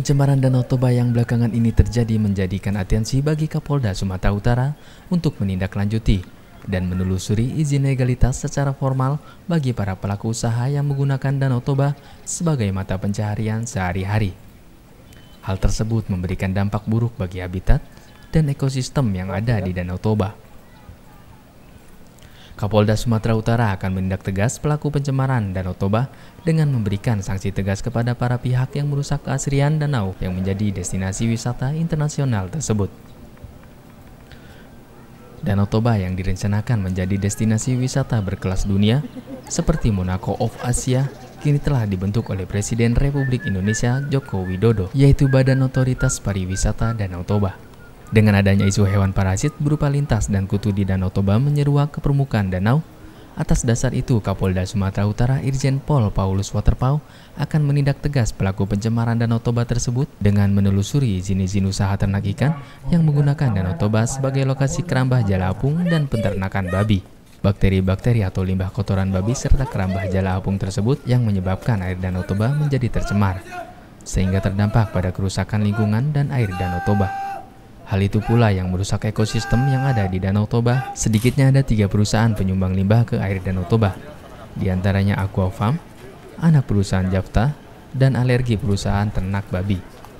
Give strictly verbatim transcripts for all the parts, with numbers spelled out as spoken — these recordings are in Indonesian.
Pencemaran Danau Toba yang belakangan ini terjadi menjadikan atensi bagi Kapolda Sumatera Utara untuk menindaklanjuti dan menelusuri izin legalitas secara formal bagi para pelaku usaha yang menggunakan Danau Toba sebagai mata pencaharian sehari-hari. Hal tersebut memberikan dampak buruk bagi habitat dan ekosistem yang ada di Danau Toba. Kapolda Sumatera Utara akan menindak tegas pelaku pencemaran Danau Toba dengan memberikan sanksi tegas kepada para pihak yang merusak keasrian danau yang menjadi destinasi wisata internasional tersebut. Danau Toba yang direncanakan menjadi destinasi wisata berkelas dunia seperti Monaco of Asia kini telah dibentuk oleh Presiden Republik Indonesia Joko Widodo, yaitu Badan Otoritas Pariwisata Danau Toba. Dengan adanya isu hewan parasit berupa lintas dan kutu di Danau Toba menyeruak ke permukaan danau, atas dasar itu Kapolda Sumatera Utara Irjen Pol Paulus Waterpauw akan menindak tegas pelaku pencemaran Danau Toba tersebut dengan menelusuri izin-izin usaha ternak ikan yang menggunakan Danau Toba sebagai lokasi kerambah jala apung dan peternakan babi. Bakteri-bakteri atau limbah kotoran babi serta kerambah jala apung tersebut yang menyebabkan air Danau Toba menjadi tercemar, sehingga terdampak pada kerusakan lingkungan dan air Danau Toba. Hal itu pula yang merusak ekosistem yang ada di Danau Toba. Sedikitnya ada tiga perusahaan penyumbang limbah ke air Danau Toba, di antaranya Aqua Farm, anak perusahaan Jafta, dan alergi perusahaan ternak babi.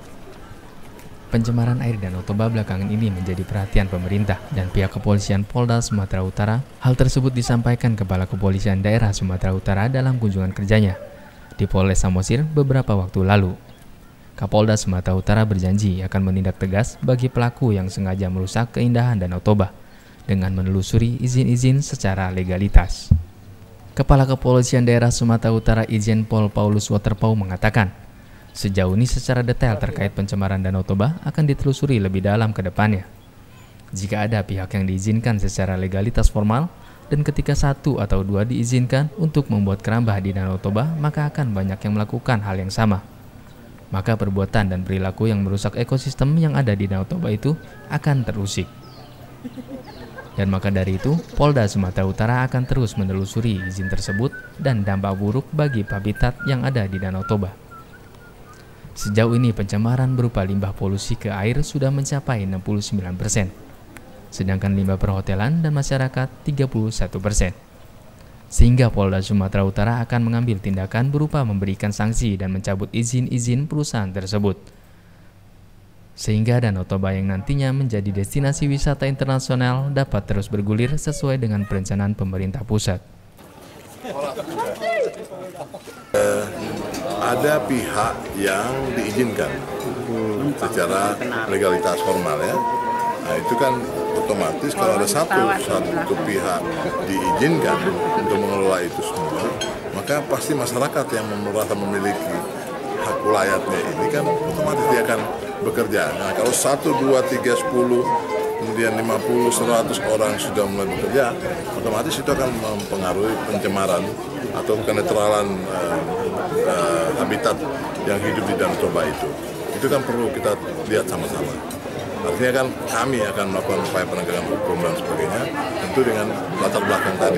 Pencemaran air Danau Toba belakangan ini menjadi perhatian pemerintah dan pihak kepolisian Polda Sumatera Utara. Hal tersebut disampaikan Kepala Kepolisian Daerah Sumatera Utara dalam kunjungan kerjanya di Polres Samosir beberapa waktu lalu. Kapolda Sumatera Utara berjanji akan menindak tegas bagi pelaku yang sengaja merusak keindahan Danau Toba dengan menelusuri izin-izin secara legalitas. Kepala Kepolisian Daerah Sumatera Utara Irjen Pol Paulus Waterpauw mengatakan, sejauh ini secara detail terkait pencemaran Danau Toba akan ditelusuri lebih dalam ke depannya. Jika ada pihak yang diizinkan secara legalitas formal dan ketika satu atau dua diizinkan untuk membuat kerambah di Danau Toba, maka akan banyak yang melakukan hal yang sama. Maka perbuatan dan perilaku yang merusak ekosistem yang ada di Danau Toba itu akan terusik. Dan maka dari itu, Polda Sumatera Utara akan terus menelusuri izin tersebut dan dampak buruk bagi habitat yang ada di Danau Toba. Sejauh ini pencemaran berupa limbah polusi ke air sudah mencapai enam puluh sembilan persen, sedangkan limbah perhotelan dan masyarakat tiga puluh satu persen. Sehingga Polda Sumatera Utara akan mengambil tindakan berupa memberikan sanksi dan mencabut izin-izin perusahaan tersebut. Sehingga Danau Toba yang nantinya menjadi destinasi wisata internasional dapat terus bergulir sesuai dengan perencanaan pemerintah pusat. Uh, ada pihak yang diizinkan secara legalitas formal ya. Nah itu kan otomatis kalau ada satu satu pihak diizinkan untuk mengelola itu semua, maka pasti masyarakat yang merasa memiliki hak wilayahnya ini kan otomatis dia akan bekerja. Nah kalau satu, dua, tiga, sepuluh, kemudian lima puluh, seratus orang sudah mulai bekerja, otomatis itu akan mempengaruhi pencemaran atau kenetralan uh, uh, habitat yang hidup di Danau Toba itu. Itu kan perlu kita lihat sama-sama. Artinya kan kami akan melakukan upaya penegakan hukum dan sebagainya, tentu dengan latar belakang tadi.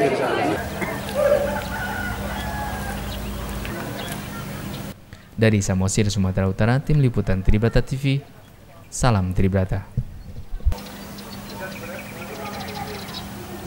Dari Samosir, Sumatera Utara, Tim Liputan Tribrata T V, salam Tribrata.